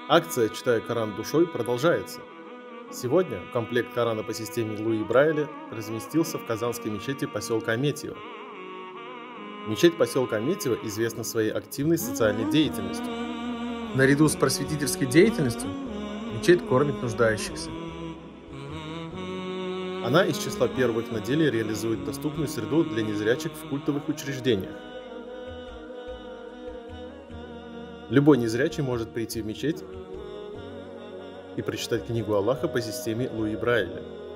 Акция «Читаю Коран душой» продолжается. Сегодня комплект Корана по системе Луи Брайля разместился в казанской мечети поселка Аметьево. Мечеть поселка Аметьево известна своей активной социальной деятельностью. Наряду с просветительской деятельностью мечеть кормит нуждающихся. Она из числа первых на деле реализует доступную среду для незрячих в культовых учреждениях. Любой незрячий может прийти в мечеть и прочитать книгу Аллаха по системе Луи Брайля.